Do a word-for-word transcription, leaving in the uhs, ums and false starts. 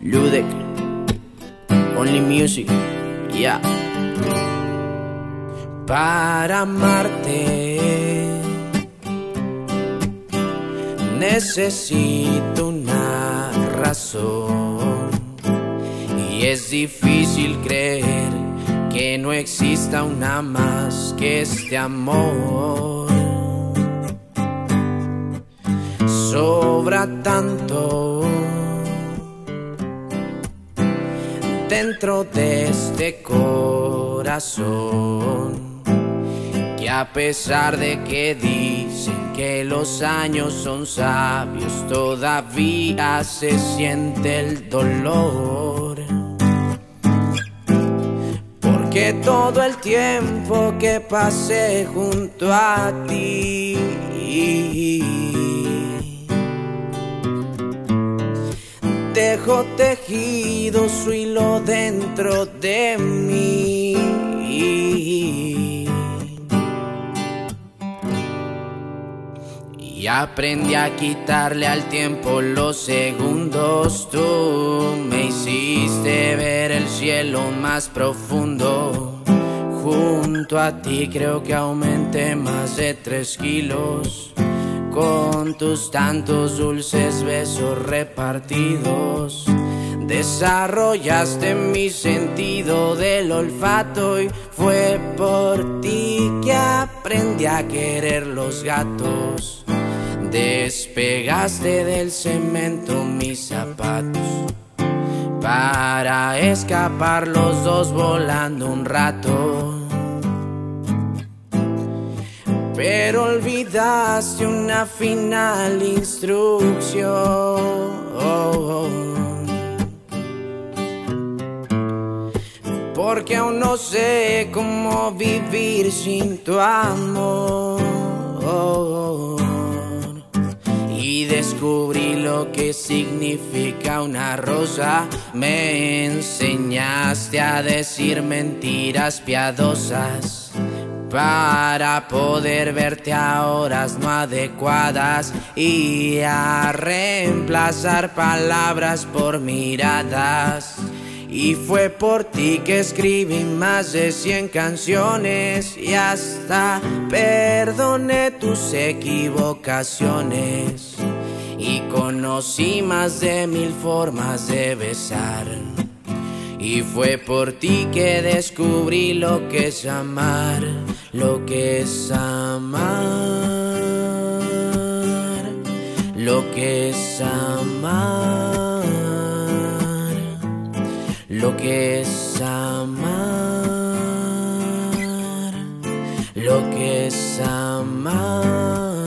Ludek, Only Music, ya. Yeah. Para amarte necesito una razón, y es difícil creer que no exista una más que este amor. Sobra tanto dentro de este corazón, que a pesar de que dicen que los años son sabios, todavía se siente el dolor. Porque todo el tiempo que pasé junto a ti dejo tejido su hilo dentro de mí, y aprendí a quitarle al tiempo los segundos. Tú me hiciste ver el cielo más profundo. Junto a ti creo que aumenté más de tres kilos, con tus tantos dulces besos repartidos. Desarrollaste mi sentido del olfato, y fue por ti que aprendí a querer los gatos. Despegaste del cemento mis zapatos para escapar los dos volando un rato. Pero olvidaste una final instrucción, porque aún no sé cómo vivir sin tu amor. Y descubrí lo que significa una rosa. Me enseñaste a decir mentiras piadosas para poder verte a horas no adecuadas, y a reemplazar palabras por miradas. Y fue por ti que escribí más de cien canciones, y hasta perdoné tus equivocaciones, y conocí más de mil formas de besar. Y fue por ti que descubrí lo que es amar, lo que es amar, lo que es amar, lo que es amar, lo que es amar.